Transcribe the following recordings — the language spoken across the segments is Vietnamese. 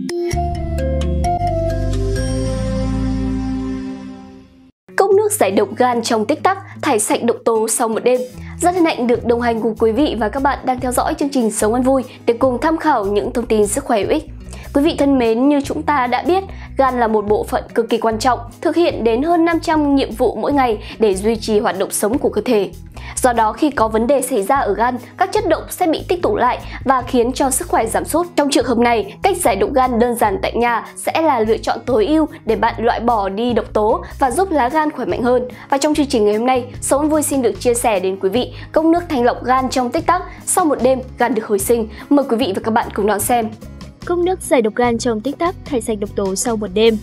Cốc nước giải độc gan trong tích tắc, thải sạch độc tố sau một đêm. Rất hân hạnh được đồng hành cùng quý vị và các bạn đang theo dõi chương trình Sống Ăn Vui để cùng tham khảo những thông tin sức khỏe hữu ích. Quý vị thân mến, như chúng ta đã biết, gan là một bộ phận cực kỳ quan trọng, thực hiện đến hơn 500 nhiệm vụ mỗi ngày để duy trì hoạt động sống của cơ thể. Do đó, khi có vấn đề xảy ra ở gan, các chất độc sẽ bị tích tụ lại và khiến cho sức khỏe giảm sút. Trong trường hợp này, cách giải độc gan đơn giản tại nhà sẽ là lựa chọn tối ưu để bạn loại bỏ đi độc tố và giúp lá gan khỏe mạnh hơn. Và trong chương trình ngày hôm nay, Sống Ăn Vui xin được chia sẻ đến quý vị cốc nước thanh lọc gan trong tích tắc, sau một đêm gan được hồi sinh. Mời quý vị và các bạn cùng đón xem. Cốc nước giải độc gan trong tích tắc, thải sạch độc tố sau một đêm.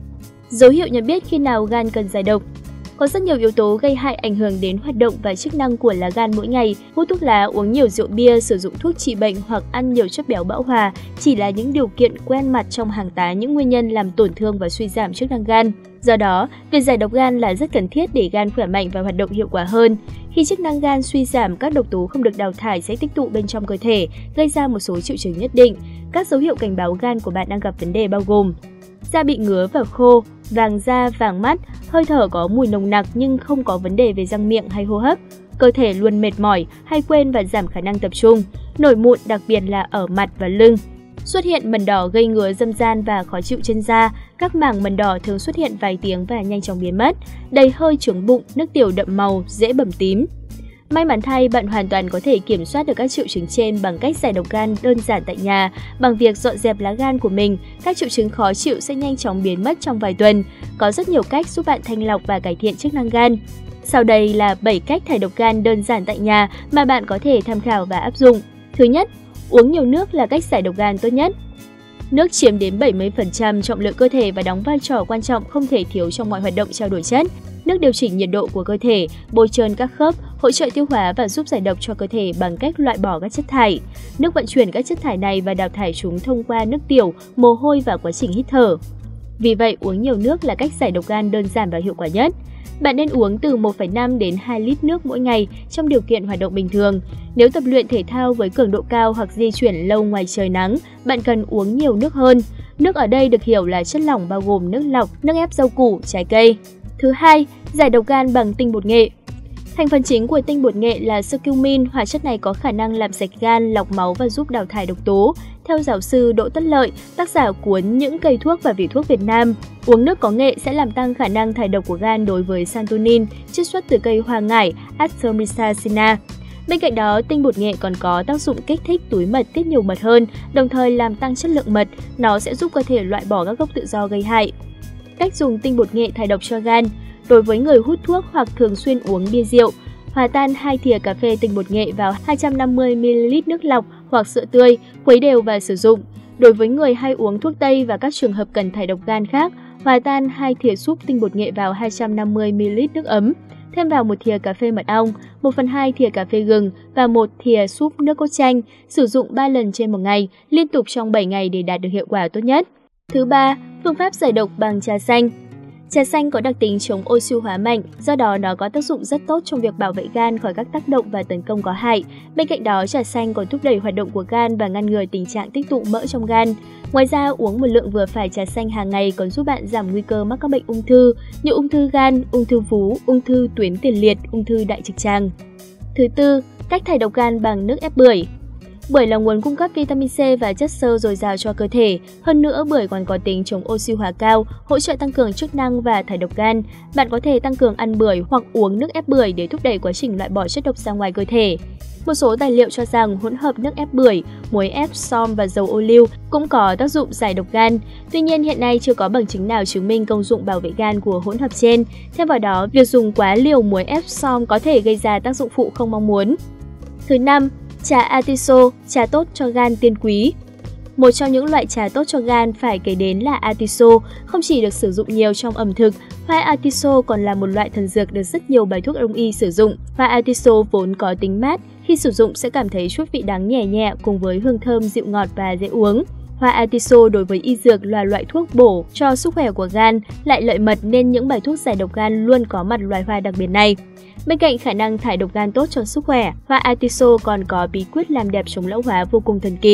Dấu hiệu nhận biết khi nào gan cần giải độc. Có rất nhiều yếu tố gây hại ảnh hưởng đến hoạt động và chức năng của lá gan mỗi ngày. Hút thuốc lá, uống nhiều rượu bia, sử dụng thuốc trị bệnh hoặc ăn nhiều chất béo bão hòa chỉ là những điều kiện quen mặt trong hàng tá những nguyên nhân làm tổn thương và suy giảm chức năng gan. Do đó, việc giải độc gan là rất cần thiết để gan khỏe mạnh và hoạt động hiệu quả hơn. Khi chức năng gan suy giảm, các độc tố không được đào thải sẽ tích tụ bên trong cơ thể, gây ra một số triệu chứng nhất định. Các dấu hiệu cảnh báo gan của bạn đang gặp vấn đề bao gồm: da bị ngứa và khô, vàng da, vàng mắt, hơi thở có mùi nồng nặc nhưng không có vấn đề về răng miệng hay hô hấp, cơ thể luôn mệt mỏi, hay quên và giảm khả năng tập trung, nổi mụn đặc biệt là ở mặt và lưng. Xuất hiện mẩn đỏ gây ngứa râm ran và khó chịu trên da, các mảng mẩn đỏ thường xuất hiện vài tiếng và nhanh chóng biến mất, đầy hơi trướng bụng, nước tiểu đậm màu, dễ bầm tím. May mắn thay, bạn hoàn toàn có thể kiểm soát được các triệu chứng trên bằng cách giải độc gan đơn giản tại nhà. Bằng việc dọn dẹp lá gan của mình, các triệu chứng khó chịu sẽ nhanh chóng biến mất trong vài tuần. Có rất nhiều cách giúp bạn thanh lọc và cải thiện chức năng gan. Sau đây là 7 cách thải độc gan đơn giản tại nhà mà bạn có thể tham khảo và áp dụng. Thứ nhất, uống nhiều nước là cách giải độc gan tốt nhất. Nước chiếm đến 70% trọng lượng cơ thể và đóng vai trò quan trọng không thể thiếu trong mọi hoạt động trao đổi chất. Nước điều chỉnh nhiệt độ của cơ thể, bôi trơn các khớp, hỗ trợ tiêu hóa và giúp giải độc cho cơ thể bằng cách loại bỏ các chất thải. Nước vận chuyển các chất thải này và đào thải chúng thông qua nước tiểu, mồ hôi và quá trình hít thở. Vì vậy, uống nhiều nước là cách giải độc gan đơn giản và hiệu quả nhất. Bạn nên uống từ 1,5 đến 2 lít nước mỗi ngày trong điều kiện hoạt động bình thường. Nếu tập luyện thể thao với cường độ cao hoặc di chuyển lâu ngoài trời nắng, bạn cần uống nhiều nước hơn. Nước ở đây được hiểu là chất lỏng bao gồm nước lọc, nước ép rau củ, trái cây. Thứ hai, giải độc gan bằng tinh bột nghệ. Thành phần chính của tinh bột nghệ là curcumin, hóa chất này có khả năng làm sạch gan, lọc máu và giúp đào thải độc tố. Theo giáo sư Đỗ Tất Lợi, tác giả cuốn Những cây thuốc và vị thuốc Việt Nam, uống nước có nghệ sẽ làm tăng khả năng thải độc của gan đối với santonin, chiết xuất từ cây hoa ngải Astromycina. Bên cạnh đó, tinh bột nghệ còn có tác dụng kích thích túi mật tiết nhiều mật hơn, đồng thời làm tăng chất lượng mật. Nó sẽ giúp cơ thể loại bỏ các gốc tự do gây hại. Cách dùng tinh bột nghệ thải độc cho gan. Đối với người hút thuốc hoặc thường xuyên uống bia rượu, hòa tan 2 thìa cà phê tinh bột nghệ vào 250ml nước lọc hoặc sữa tươi, khuấy đều và sử dụng. Đối với người hay uống thuốc tây và các trường hợp cần thải độc gan khác, hòa tan 2 thìa súp tinh bột nghệ vào 250ml nước ấm, thêm vào 1 thìa cà phê mật ong, 1/2 thìa cà phê gừng và 1 thìa súp nước cốt chanh, sử dụng 3 lần trên một ngày, liên tục trong 7 ngày để đạt được hiệu quả tốt nhất. Thứ ba, phương pháp giải độc bằng trà xanh. Trà xanh có đặc tính chống oxy hóa mạnh, do đó nó có tác dụng rất tốt trong việc bảo vệ gan khỏi các tác động và tấn công có hại. Bên cạnh đó, trà xanh còn thúc đẩy hoạt động của gan và ngăn ngừa tình trạng tích tụ mỡ trong gan. Ngoài ra, uống một lượng vừa phải trà xanh hàng ngày còn giúp bạn giảm nguy cơ mắc các bệnh ung thư như ung thư gan, ung thư vú, ung thư tuyến tiền liệt, ung thư đại trực tràng. Thứ tư, cách thải độc gan bằng nước ép bưởi. Bưởi là nguồn cung cấp vitamin C và chất xơ dồi dào cho cơ thể. Hơn nữa, bưởi còn có tính chống oxy hóa cao, hỗ trợ tăng cường chức năng và thải độc gan. Bạn có thể tăng cường ăn bưởi hoặc uống nước ép bưởi để thúc đẩy quá trình loại bỏ chất độc ra ngoài cơ thể. Một số tài liệu cho rằng hỗn hợp nước ép bưởi, muối ép, xom và dầu ô liu cũng có tác dụng giải độc gan. Tuy nhiên, hiện nay chưa có bằng chứng nào chứng minh công dụng bảo vệ gan của hỗn hợp trên. Thêm vào đó, việc dùng quá liều muối ép, xom có thể gây ra tác dụng phụ không mong muốn. Thứ năm, trà atiso, trà tốt cho gan tiên quý. Một trong những loại trà tốt cho gan phải kể đến là atiso, không chỉ được sử dụng nhiều trong ẩm thực, hoa atiso còn là một loại thần dược được rất nhiều bài thuốc đông y sử dụng. Hoa atiso vốn có tính mát, khi sử dụng sẽ cảm thấy chút vị đắng nhẹ nhẹ cùng với hương thơm dịu ngọt và dễ uống. Hoa atiso đối với y dược là loại thuốc bổ cho sức khỏe của gan, lại lợi mật nên những bài thuốc giải độc gan luôn có mặt loài hoa đặc biệt này. Bên cạnh khả năng thải độc gan tốt cho sức khỏe, hoa atiso còn có bí quyết làm đẹp chống lão hóa vô cùng thần kỳ.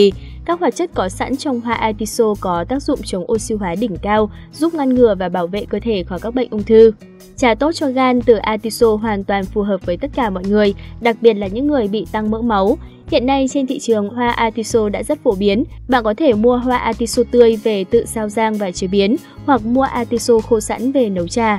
Các hoạt chất có sẵn trong hoa atiso có tác dụng chống oxy hóa đỉnh cao, giúp ngăn ngừa và bảo vệ cơ thể khỏi các bệnh ung thư. Trà tốt cho gan từ atiso hoàn toàn phù hợp với tất cả mọi người, đặc biệt là những người bị tăng mỡ máu. Hiện nay trên thị trường hoa atiso đã rất phổ biến. Bạn có thể mua hoa atiso tươi về tự sao rang và chế biến, hoặc mua atiso khô sẵn về nấu trà.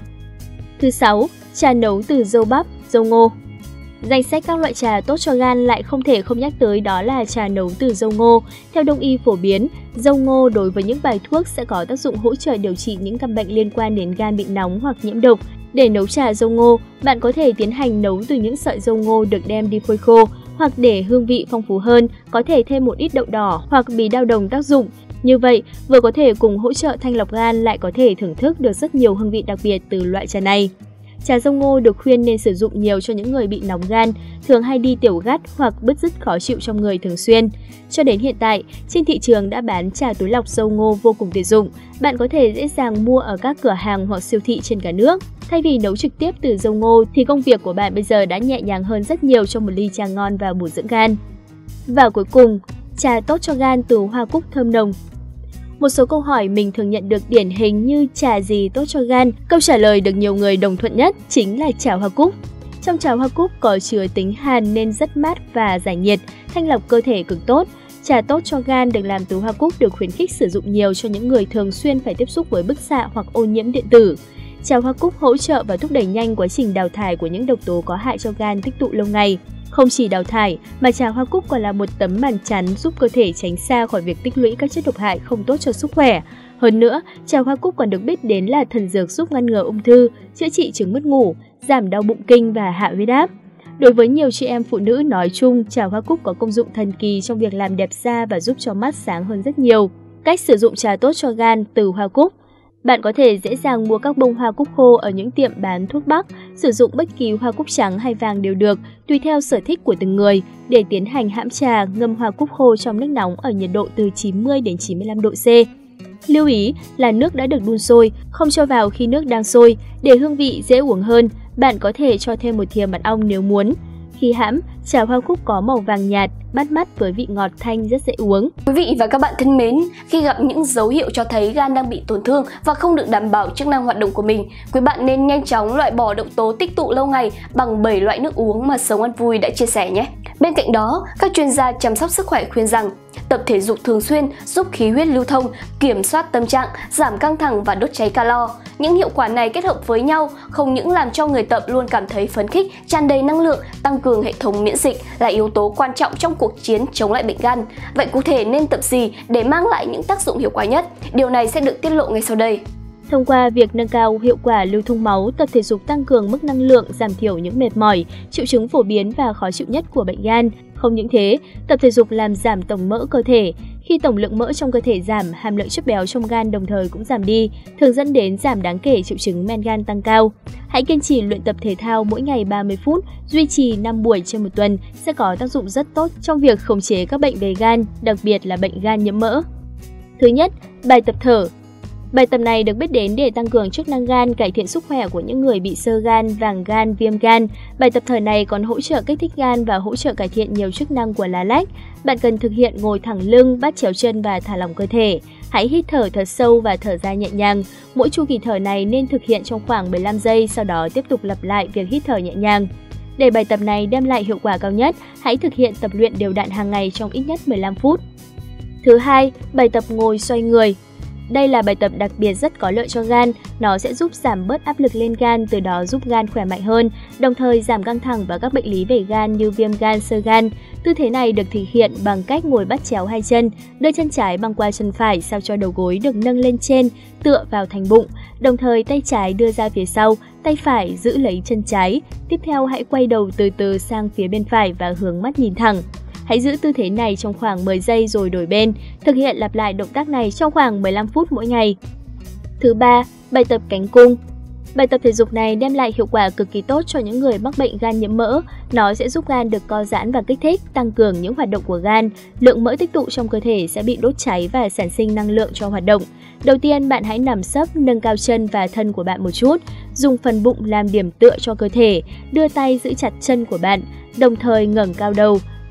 Thứ 6. Trà nấu từ dâu bắp, dâu ngô. Danh sách các loại trà tốt cho gan lại không thể không nhắc tới đó là trà nấu từ dâu ngô. Theo Đông y phổ biến, dâu ngô đối với những bài thuốc sẽ có tác dụng hỗ trợ điều trị những căn bệnh liên quan đến gan bị nóng hoặc nhiễm độc. Để nấu trà dâu ngô, bạn có thể tiến hành nấu từ những sợi dâu ngô được đem đi phơi khô, hoặc để hương vị phong phú hơn, có thể thêm một ít đậu đỏ hoặc bí đao đồng tác dụng. Như vậy, vừa có thể cùng hỗ trợ thanh lọc gan lại có thể thưởng thức được rất nhiều hương vị đặc biệt từ loại trà này. Trà dâu ngô được khuyên nên sử dụng nhiều cho những người bị nóng gan, thường hay đi tiểu gắt hoặc bứt rứt khó chịu trong người thường xuyên. Cho đến hiện tại, trên thị trường đã bán trà túi lọc dâu ngô vô cùng tiện dụng. Bạn có thể dễ dàng mua ở các cửa hàng hoặc siêu thị trên cả nước. Thay vì nấu trực tiếp từ dâu ngô thì công việc của bạn bây giờ đã nhẹ nhàng hơn rất nhiều trong một ly trà ngon và bổ dưỡng gan. Và cuối cùng, trà tốt cho gan từ hoa cúc thơm nồng. Một số câu hỏi mình thường nhận được điển hình như trà gì tốt cho gan. Câu trả lời được nhiều người đồng thuận nhất chính là trà hoa cúc. Trong trà hoa cúc có chứa tính hàn nên rất mát và giải nhiệt, thanh lọc cơ thể cực tốt. Trà tốt cho gan được làm từ hoa cúc được khuyến khích sử dụng nhiều cho những người thường xuyên phải tiếp xúc với bức xạ hoặc ô nhiễm điện tử. Trà hoa cúc hỗ trợ và thúc đẩy nhanh quá trình đào thải của những độc tố có hại cho gan tích tụ lâu ngày. Không chỉ đào thải, mà trà hoa cúc còn là một tấm màn chắn giúp cơ thể tránh xa khỏi việc tích lũy các chất độc hại không tốt cho sức khỏe. Hơn nữa, trà hoa cúc còn được biết đến là thần dược giúp ngăn ngừa ung thư, chữa trị chứng mất ngủ, giảm đau bụng kinh và hạ huyết áp. Đối với nhiều chị em phụ nữ nói chung, trà hoa cúc có công dụng thần kỳ trong việc làm đẹp da và giúp cho mắt sáng hơn rất nhiều. Cách sử dụng trà tốt cho gan từ hoa cúc. Bạn có thể dễ dàng mua các bông hoa cúc khô ở những tiệm bán thuốc bắc, sử dụng bất kỳ hoa cúc trắng hay vàng đều được, tùy theo sở thích của từng người, để tiến hành hãm trà, ngâm hoa cúc khô trong nước nóng ở nhiệt độ từ 90 đến 95 độ C. Lưu ý là nước đã được đun sôi, không cho vào khi nước đang sôi, để hương vị dễ uống hơn, bạn có thể cho thêm một thìa mật ong nếu muốn. Khi hãm, trà hoa cúc có màu vàng nhạt, bắt mắt với vị ngọt thanh rất dễ uống. Quý vị và các bạn thân mến, khi gặp những dấu hiệu cho thấy gan đang bị tổn thương và không được đảm bảo chức năng hoạt động của mình, quý bạn nên nhanh chóng loại bỏ độc tố tích tụ lâu ngày bằng 7 loại nước uống mà Sống Ăn Vui đã chia sẻ nhé. Bên cạnh đó, các chuyên gia chăm sóc sức khỏe khuyên rằng tập thể dục thường xuyên giúp khí huyết lưu thông, kiểm soát tâm trạng, giảm căng thẳng và đốt cháy calo. Những hiệu quả này kết hợp với nhau không những làm cho người tập luôn cảm thấy phấn khích, tràn đầy năng lượng, tăng cường hệ thống miễn dịch là yếu tố quan trọng trong cuộc chiến chống lại bệnh gan. Vậy cụ thể nên tập gì để mang lại những tác dụng hiệu quả nhất? Điều này sẽ được tiết lộ ngay sau đây. Thông qua việc nâng cao hiệu quả lưu thông máu, tập thể dục tăng cường mức năng lượng, giảm thiểu những mệt mỏi, triệu chứng phổ biến và khó chịu nhất của bệnh gan. Không những thế, tập thể dục làm giảm tổng mỡ cơ thể. Khi tổng lượng mỡ trong cơ thể giảm, hàm lượng chất béo trong gan đồng thời cũng giảm đi, thường dẫn đến giảm đáng kể triệu chứng men gan tăng cao. Hãy kiên trì luyện tập thể thao mỗi ngày 30 phút, duy trì 5 buổi trên một tuần sẽ có tác dụng rất tốt trong việc khống chế các bệnh về gan, đặc biệt là bệnh gan nhiễm mỡ. Thứ nhất, bài tập thở. Bài tập này được biết đến để tăng cường chức năng gan, cải thiện sức khỏe của những người bị xơ gan, vàng gan, viêm gan. Bài tập thở này còn hỗ trợ kích thích gan và hỗ trợ cải thiện nhiều chức năng của lá lách. Bạn cần thực hiện ngồi thẳng lưng, bắt chéo chân và thả lỏng cơ thể. Hãy hít thở thật sâu và thở ra nhẹ nhàng. Mỗi chu kỳ thở này nên thực hiện trong khoảng 15 giây, sau đó tiếp tục lặp lại việc hít thở nhẹ nhàng. Để bài tập này đem lại hiệu quả cao nhất, hãy thực hiện tập luyện đều đặn hàng ngày trong ít nhất 15 phút. Thứ hai, bài tập ngồi xoay người. Đây là bài tập đặc biệt rất có lợi cho gan, nó sẽ giúp giảm bớt áp lực lên gan, từ đó giúp gan khỏe mạnh hơn, đồng thời giảm căng thẳng và các bệnh lý về gan như viêm gan, xơ gan. Tư thế này được thực hiện bằng cách ngồi bắt chéo hai chân, đưa chân trái băng qua chân phải sao cho đầu gối được nâng lên trên, tựa vào thành bụng, đồng thời tay trái đưa ra phía sau, tay phải giữ lấy chân trái. Tiếp theo hãy quay đầu từ từ sang phía bên phải và hướng mắt nhìn thẳng. Hãy giữ tư thế này trong khoảng 10 giây rồi đổi bên, thực hiện lặp lại động tác này trong khoảng 15 phút mỗi ngày. Thứ ba, bài tập cánh cung. Bài tập thể dục này đem lại hiệu quả cực kỳ tốt cho những người mắc bệnh gan nhiễm mỡ. Nó sẽ giúp gan được co giãn và kích thích, tăng cường những hoạt động của gan. Lượng mỡ tích tụ trong cơ thể sẽ bị đốt cháy và sản sinh năng lượng cho hoạt động. Đầu tiên, bạn hãy nằm sấp, nâng cao chân và thân của bạn một chút, dùng phần bụng làm điểm tựa cho cơ thể, đưa tay giữ chặt chân của bạn, đồng thời ngẩng cao đầu.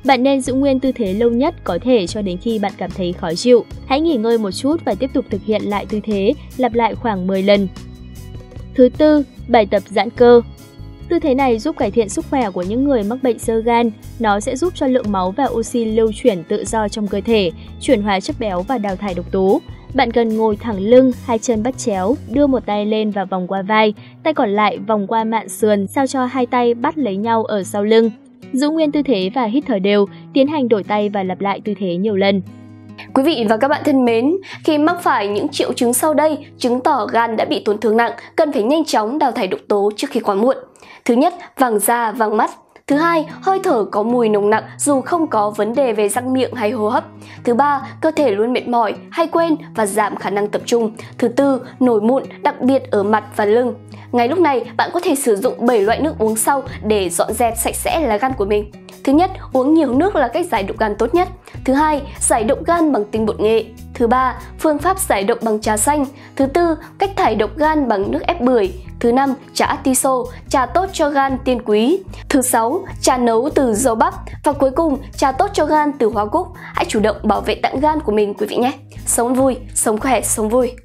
Bạn nên giữ nguyên tư thế lâu nhất có thể cho đến khi bạn cảm thấy khó chịu. Hãy nghỉ ngơi một chút và tiếp tục thực hiện lại tư thế, lặp lại khoảng 10 lần. Thứ tư, bài tập giãn cơ. Tư thế này giúp cải thiện sức khỏe của những người mắc bệnh xơ gan. Nó sẽ giúp cho lượng máu và oxy lưu chuyển tự do trong cơ thể, chuyển hóa chất béo và đào thải độc tố. Bạn cần ngồi thẳng lưng, hai chân bắt chéo, đưa một tay lên và vòng qua vai, tay còn lại vòng qua mạn sườn sao cho hai tay bắt lấy nhau ở sau lưng. Giữ nguyên tư thế và hít thở đều, tiến hành đổi tay và lặp lại tư thế nhiều lần. Quý vị và các bạn thân mến, khi mắc phải những triệu chứng sau đây chứng tỏ gan đã bị tổn thương nặng, cần phải nhanh chóng đào thải độc tố trước khi quá muộn. Thứ nhất, vàng da, vàng mắt. Thứ hai, hơi thở có mùi nồng nặc dù không có vấn đề về răng miệng hay hô hấp. Thứ ba, cơ thể luôn mệt mỏi, hay quên và giảm khả năng tập trung. Thứ tư, nổi mụn, đặc biệt ở mặt và lưng. Ngay lúc này, bạn có thể sử dụng 7 loại nước uống sau để dọn dẹp sạch sẽ lá gan của mình. Thứ nhất, uống nhiều nước là cách giải độc gan tốt nhất. Thứ hai, giải độc gan bằng tinh bột nghệ. Thứ ba, phương pháp giải độc bằng trà xanh. Thứ tư, cách thải độc gan bằng nước ép bưởi. Thứ năm, trà atiso, trà tốt cho gan tiên quý. Thứ sáu, trà nấu từ dầu bắp. Và cuối cùng, trà tốt cho gan từ hoa cúc. Hãy chủ động bảo vệ tạng gan của mình quý vị nhé. Sống vui, sống khỏe, sống vui.